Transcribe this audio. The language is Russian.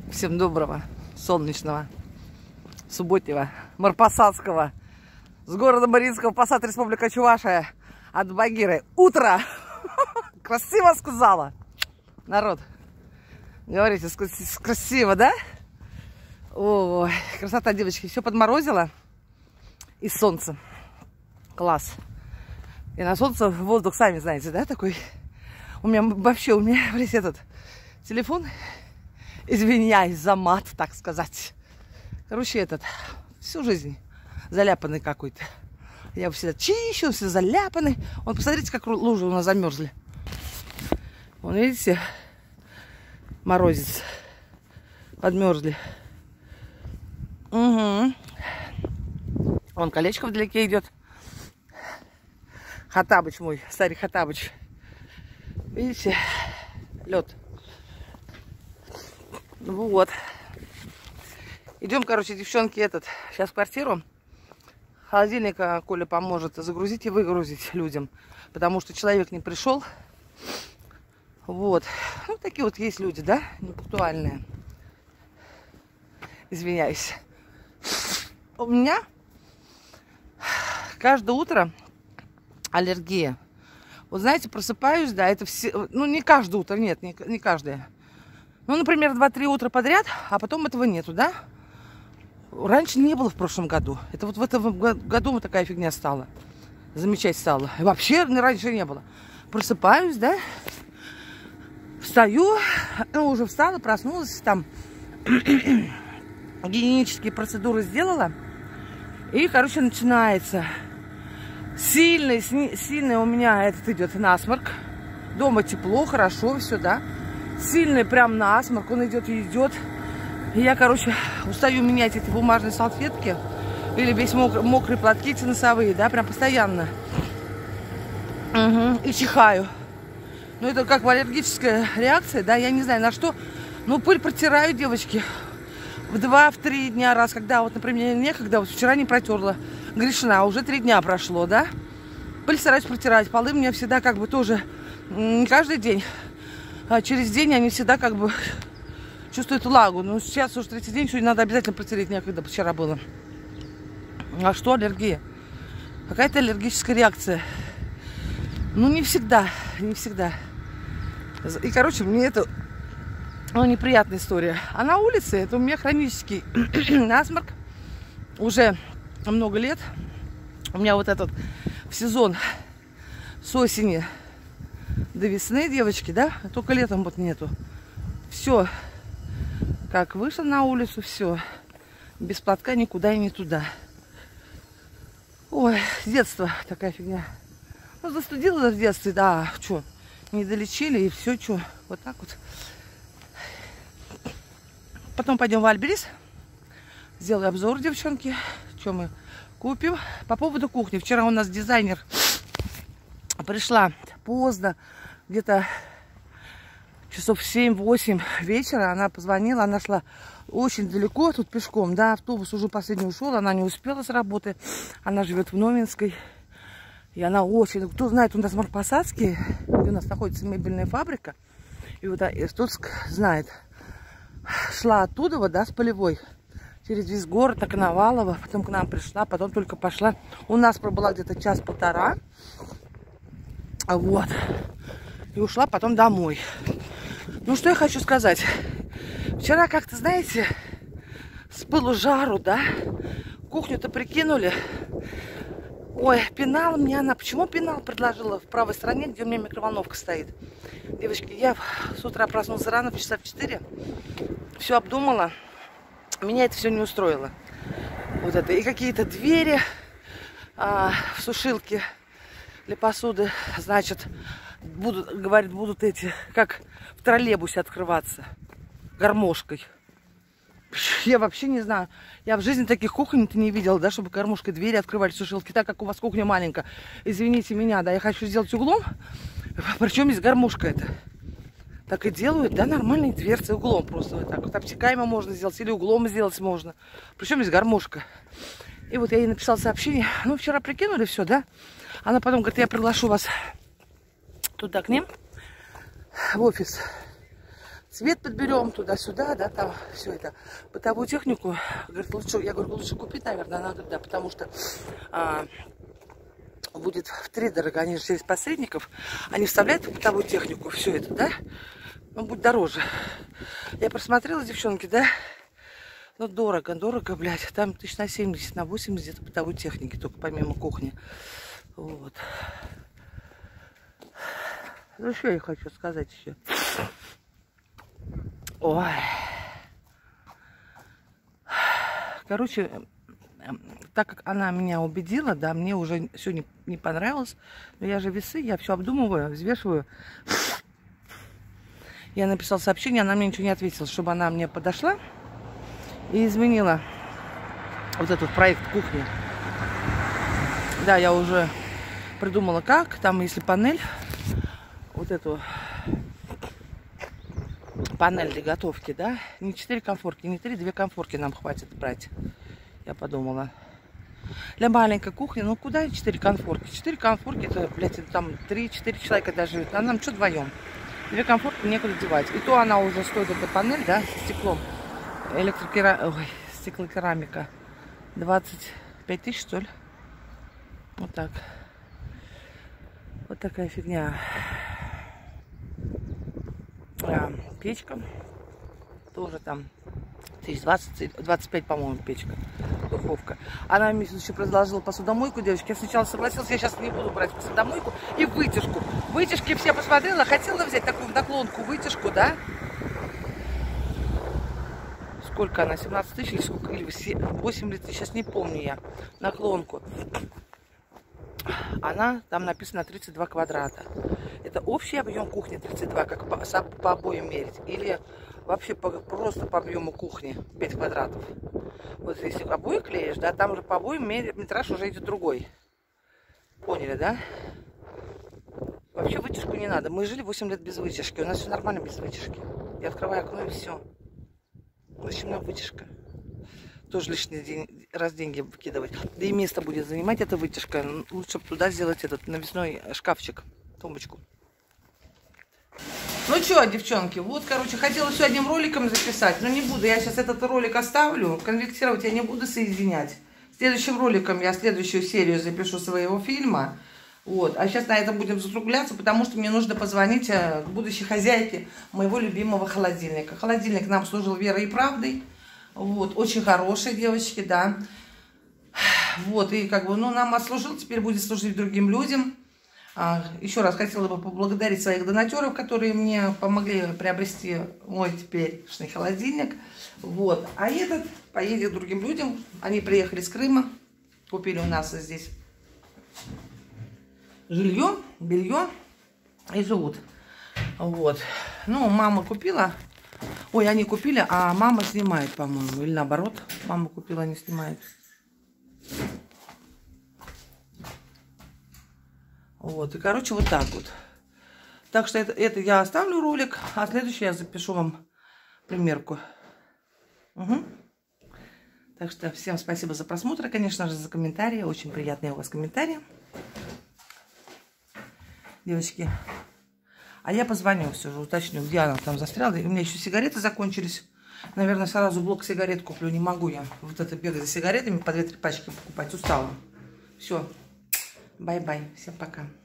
Всем доброго, солнечного, субботнего, марпасадского, с города Маринского Посад, Республика Чувашия, от Багиры. Утро! Красиво сказала. Народ, говорите, красиво, да? Ой, красота, девочки. Все подморозило. И солнце. Класс. И на солнце воздух, сами знаете, да, такой. У меня весь этот телефон, извиняюсь за мат, так сказать. Короче, всю жизнь заляпанный какой-то. Я всегда чищу, все заляпанный. Вон, посмотрите, как лужи у нас замерзли. Вон, видите, морозец. Подмерзли. Угу. Вон колечко вдалеке идет. Хаттабыч мой, старый Хаттабыч. Видите, лед. Вот. Идем, короче, девчонки, сейчас в квартиру. Холодильника Коля поможет загрузить и выгрузить людям, потому что человек не пришел. Вот. Ну, такие вот есть люди, да, непунктуальные. Извиняюсь. У меня каждое утро аллергия. Вот знаете, просыпаюсь, да, это все, ну, не каждое утро, нет, не каждое. Ну, например, 2-3 утра подряд, а потом этого нету, да? Раньше не было в прошлом году. Это вот в этом году вот такая фигня стала. Замечать стала. И вообще раньше не было. Просыпаюсь, да? Встаю, ну, уже встала, проснулась, там гигиенические процедуры сделала. И, короче, начинается. Сильный у меня идет насморк. Дома тепло, хорошо, все, да. Сильный прям насморк, он идет и идет. И я, короче, устаю менять эти бумажные салфетки. Или весь мокрые платки эти носовые, да, прям постоянно. Угу. И чихаю. Ну, это как аллергическая реакция, да, я не знаю на что. Ну, пыль протираю, девочки, в 2-3 дня раз. Когда, вот, например, некогда, вот вчера не протерла, грешна, уже 3 дня прошло, да. Пыль стараюсь протирать. Полы у меня всегда как бы тоже не каждый день. А через день они всегда как бы чувствуют влагу. Но сейчас уже 3-й день, сегодня надо обязательно протереть, некогда вчера было. А что аллергия? Какая-то аллергическая реакция. Ну, не всегда, не всегда. И, короче, мне это, ну, неприятная история. А на улице это у меня хронический насморк. Уже много лет. У меня вот этот в сезон с осени до весны, девочки, да? Только летом вот нету. Все. Как вышла на улицу, все. Без платка никуда и не туда. Ой, с детства такая фигня. Ну, застудила в детстве, да. Что, не долечили и все, что. Вот так вот. Потом пойдем в Альберис. Сделаю обзор, девчонки. Что мы купим. По поводу кухни. Вчера у нас дизайнер пришла поздно. Где-то часов 7-8 вечера она позвонила, она шла очень далеко, тут пешком, да, автобус уже последний ушел, она не успела с работы, она живет в Новинской, и она очень, кто знает, у нас в Марпасадске, где у нас находится мебельная фабрика, и вот Иртутск знает, шла оттуда, вот, да, с Полевой, через весь город, на Коновалово, потом к нам пришла, потом только пошла, у нас пробыла где-то час-полтора, вот. И ушла потом домой. Ну, что я хочу сказать. Вчера как-то, знаете, с пылу жару, да, кухню-то прикинули. Ой, пенал мне она... Почему пенал предложила в правой стороне, где у меня микроволновка стоит? Девочки, я с утра проснулась рано, в часа в 4. Все обдумала. Меня это все не устроило. Вот это. И какие-то двери в сушилке для посуды, значит... будут эти, как в троллейбусе открываться, гармошкой. Я вообще не знаю. Я в жизни таких кухонь-то не видела, да, чтобы гармошкой двери открывали сушилки, так как у вас кухня маленькая. Извините меня, да, я хочу сделать углом. Причем есть гармошка это. Так и делают, да, нормальные дверцы углом просто вот так вот. Обтекаемо можно сделать или углом сделать можно. Причем есть гармошка. И вот я ей написала сообщение. Ну, вчера прикинули все, да. Она потом говорит, я приглашу вас туда к ним, в офис Свет подберем туда-сюда, да, там все это. Бытовую технику, говорит, лучше, я говорю, лучше купить, наверное, надо, да, потому что будет втридорого, они же через посредников, они вставляют в бытовую технику все это, да, ну, будет дороже. Я просмотрела, девчонки, да, ну, дорого, блядь, там 1000 на 80 где-то бытовой техники, только помимо кухни, вот. Ну, что я хочу сказать еще? Ой. Короче, так как она меня убедила, да, мне уже все не понравилось. Но я же весы, я все обдумываю, взвешиваю. Я написала сообщение, она мне ничего не ответила, чтобы она мне подошла и изменила вот этот проект кухни. Да, я уже придумала как. Там, если панель, вот эту панель для готовки, да, не 4 комфорки, не 3, 2 комфорки нам хватит брать. Я подумала. Для маленькой кухни, ну куда 4 конфорки? 4 конфорки, это, блядь, это там 3-4 человека даже живет. А нам что вдвоем? 2 конфорки некуда девать. И то она уже стоит, эта панель, да, с стеклом. Стеклокерамика. 25 тысяч, что ли? Вот так. Вот такая фигня. Печка. Тоже там 1020-25, по-моему, печка. Духовка. Она мне еще предложила посудомойку, девочки. Я сначала согласилась, я сейчас не буду брать посудомойку и вытяжку. Вытяжки все посмотрела, хотела взять такую наклонку вытяжку, да? Сколько она? 17 тысяч или сколько? Или 8 лет, сейчас не помню я. Наклонку. Она, там написано 32 квадрата. Это общий объем кухни 32, как по обоим мерить? Или вообще просто по объему кухни 5 квадратов? Вот если обои клеишь, да, там уже по обоим метраж уже идет другой. Поняли, да? Вообще вытяжку не надо. Мы жили 8 лет без вытяжки. У нас все нормально без вытяжки. Я открываю окно и все. Зачем нам вытяжка? Тоже лишний раз деньги выкидывать. Да и место будет занимать эта вытяжка. Лучше туда сделать этот навесной шкафчик, тумбочку. Ну что, девчонки, вот, короче, хотела все одним роликом записать, но не буду. Я сейчас этот ролик оставлю. Конвертировать я не буду соединять. Следующим роликом я следующую серию запишу своего фильма. Вот. А сейчас на этом будем закругляться, потому что мне нужно позвонить будущей хозяйке моего любимого холодильника. Холодильник нам служил верой и правдой. Вот, очень хорошие девочки, да. Вот, и как бы, ну, нам отслужил, теперь будет служить другим людям. Еще раз хотела бы поблагодарить своих донатеров, которые мне помогли приобрести мой теперешний холодильник. Вот, а этот поедет другим людям. Они приехали с Крыма, купили у нас здесь жилье, белье и живут. Вот, ну, мама купила. Ой, они купили, а мама снимает, по-моему. Или наоборот, мама купила, они снимают. Вот, и, короче, вот так вот. Так что это я оставлю ролик, а следующий я запишу вам примерку. Угу. Так что всем спасибо за просмотр, конечно же, за комментарии. Очень приятные у вас комментарии. Девочки. А я позвоню все же, уточню, где она там застряла. И у меня еще сигареты закончились. Наверное, сразу блок сигарет куплю. Не могу я вот это бегать за сигаретами, по 2-3 пачки покупать. Устала. Все. Бай-бай. Всем пока.